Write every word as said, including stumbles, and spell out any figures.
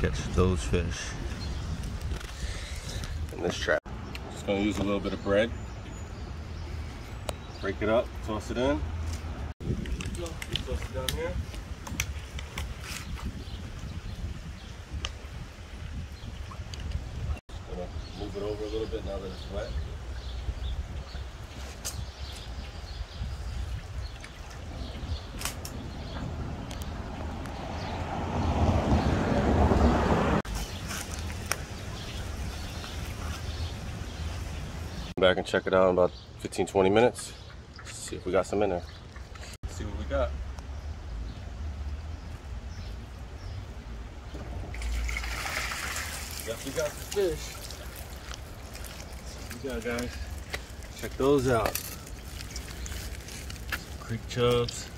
catch those fish in this trap. Just gonna use a little bit of bread. Break it up, toss it in. Toss it down here. Gonna move it over a little bit now that it's wet. Back and check it out in about fifteen to twenty minutes. See if we got some in there. See what we got. Yep, we got the fish. See what we got, guys. Check those out. Creek chubs.